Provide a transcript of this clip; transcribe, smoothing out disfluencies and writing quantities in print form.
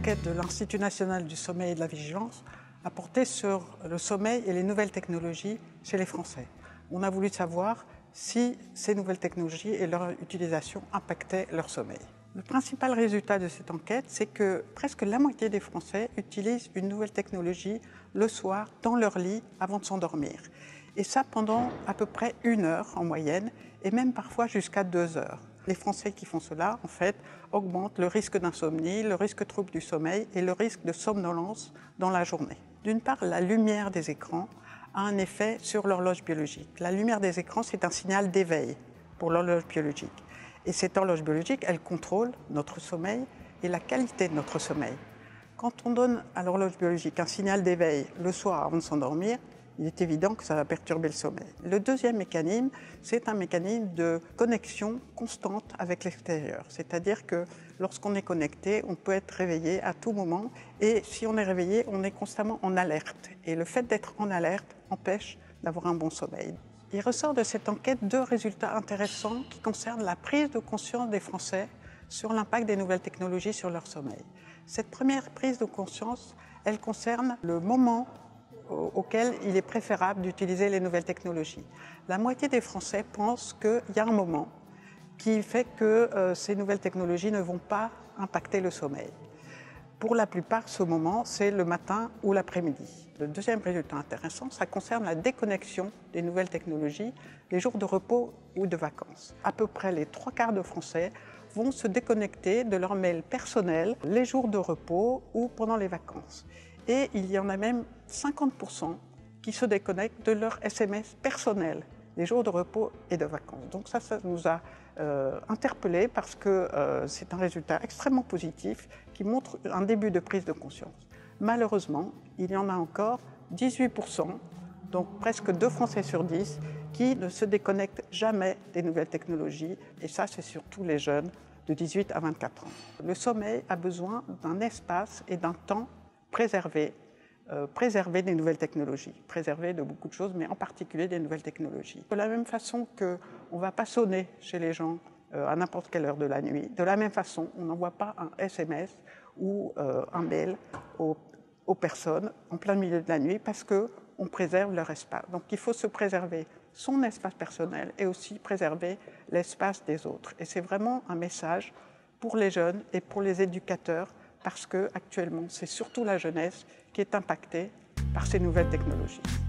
enquête de l'Institut national du sommeil et de la vigilance a porté sur le sommeil et les nouvelles technologies chez les Français. On a voulu savoir si ces nouvelles technologies et leur utilisation impactaient leur sommeil. Le principal résultat de cette enquête, c'est que presque la moitié des Français utilisent une nouvelle technologie le soir dans leur lit avant de s'endormir. Et ça pendant à peu près 1 heure en moyenne et même parfois jusqu'à 2 heures. Les Français qui font cela, en fait, augmentent le risque d'insomnie, le risque de troubles du sommeil et le risque de somnolence dans la journée. D'une part, la lumière des écrans a un effet sur l'horloge biologique. La lumière des écrans, c'est un signal d'éveil pour l'horloge biologique. Et cette horloge biologique, elle contrôle notre sommeil et la qualité de notre sommeil. Quand on donne à l'horloge biologique un signal d'éveil le soir avant de s'endormir, il est évident que ça va perturber le sommeil. Le deuxième mécanisme, c'est un mécanisme de connexion constante avec l'extérieur. C'est-à-dire que lorsqu'on est connecté, on peut être réveillé à tout moment. Et si on est réveillé, on est constamment en alerte. Et le fait d'être en alerte empêche d'avoir un bon sommeil. Il ressort de cette enquête 2 résultats intéressants qui concernent la prise de conscience des Français sur l'impact des nouvelles technologies sur leur sommeil. Cette première prise de conscience, elle concerne le moment auquel il est préférable d'utiliser les nouvelles technologies. La moitié des Français pensent qu'il y a un moment qui fait que ces nouvelles technologies ne vont pas impacter le sommeil. Pour la plupart, ce moment, c'est le matin ou l'après-midi. Le deuxième résultat intéressant, ça concerne la déconnexion des nouvelles technologies les jours de repos ou de vacances. À peu près les 3/4 de Français vont se déconnecter de leur mail personnel les jours de repos ou pendant les vacances. Et il y en a même 50% qui se déconnectent de leur SMS personnel les jours de repos et de vacances. Donc ça nous a interpellés parce que c'est un résultat extrêmement positif qui montre un début de prise de conscience. Malheureusement, il y en a encore 18%, donc presque 2 Français sur 10, qui ne se déconnectent jamais des nouvelles technologies. Et ça, c'est surtout les jeunes de 18 à 24 ans. Le sommeil a besoin d'un espace et d'un temps préservé des nouvelles technologies, préservé de beaucoup de choses, mais en particulier des nouvelles technologies. De la même façon qu'on ne va pas sonner chez les gens à n'importe quelle heure de la nuit, de la même façon, on n'envoie pas un SMS ou un mail aux personnes en plein milieu de la nuit parce qu'on préserve leur espace. Donc il faut se préserver son espace personnel et aussi préserver l'espace des autres. Et c'est vraiment un message pour les jeunes et pour les éducateurs parce qu'actuellement, c'est surtout la jeunesse qui est impactée par ces nouvelles technologies.